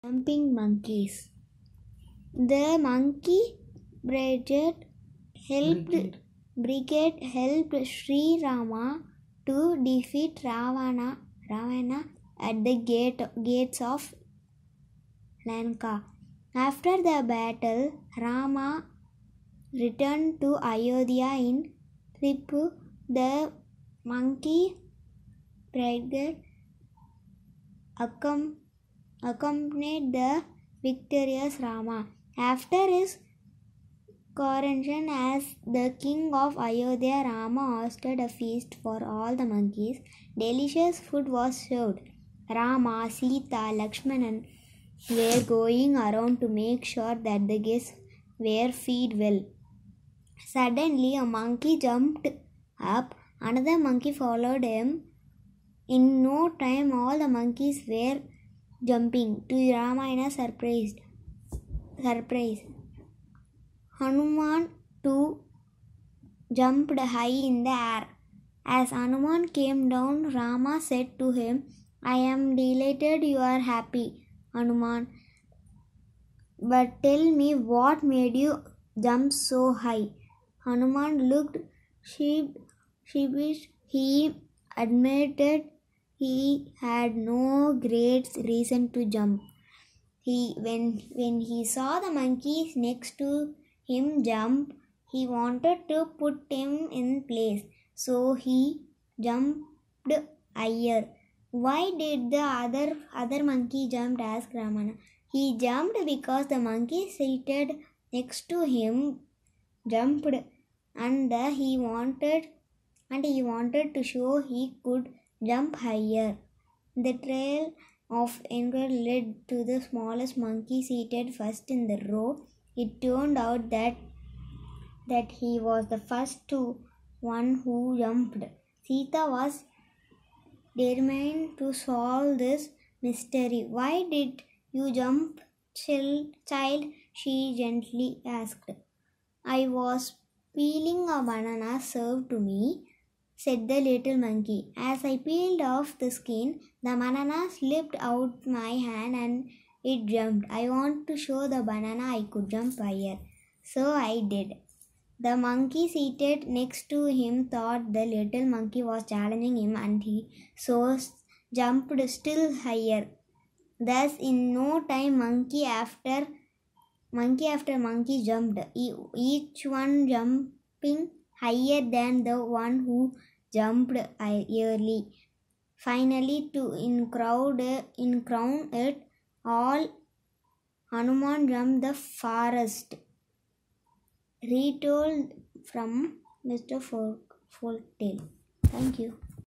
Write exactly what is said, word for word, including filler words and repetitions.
Jumping monkeys. The monkey brigade helped brigade. brigade helped Sri Rama to defeat Ravana, Ravana at the gate, gates of Lanka. After the battle, Rama returned to Ayodhya in triumph. The monkey brigade accom- accompanied the victorious Rama. After his coronation as the king of Ayodhya, Rama hosted a feast for all the monkeys. Delicious food was served. Rama, Sita, Lakshmana were going around to make sure that the guests were fed well. Suddenly, a monkey jumped up. Another monkey followed him. In no time, all the monkeys were jumping. To Ramayana surprised. Surprise. Hanuman too jumped high in the air. As Hanuman came down, Rama said to him, "I am delighted you are happy, Hanuman. But tell me what made you jump so high?" Hanuman looked sheepish. He admitted he had no great reason to jump. He, when, when he saw the monkeys next to him jump, he wanted to put him in place. So he jumped higher. Why did the other, other monkey jump? Asked Ramana. He jumped because the monkey seated next to him jumped and he wanted and he wanted to show he could jump higher. The trail of anger led to the smallest monkey seated first in the row. It turned out that that he was the first to one who jumped. Sita was determined to solve this mystery. "Why did you jump, child?" she gently asked. "I was peeling a banana served to me," said the little monkey. "As I peeled off the skin, the banana slipped out my hand and it jumped. I want to show the banana I could jump higher. So I did." The monkey seated next to him thought the little monkey was challenging him and he so jumped still higher. Thus, in no time, monkey after monkey after monkey jumped, each one jumping higher than the one who jumped early. Finally, to in crowd in crown it all, Hanuman jumped the farthest. Retold from Mister Folk Folktale. Thank you.